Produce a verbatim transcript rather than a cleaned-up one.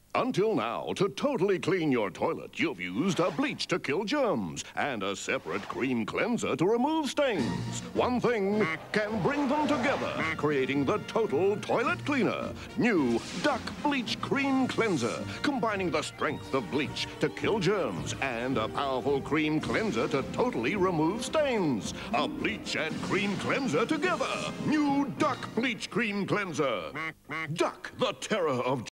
Until now, to totally clean your toilet, you've used a bleach to kill germs and a separate cream cleanser to remove stains. One thing can bring them together, creating the total toilet cleaner. New Duck Bleach Cream Cleanser, combining the strength of bleach to kill germs and a powerful cream cleanser to totally remove stains. A bleach and cream cleanser together. New Duck Bleach Cream Cleanser. Duck, the terror of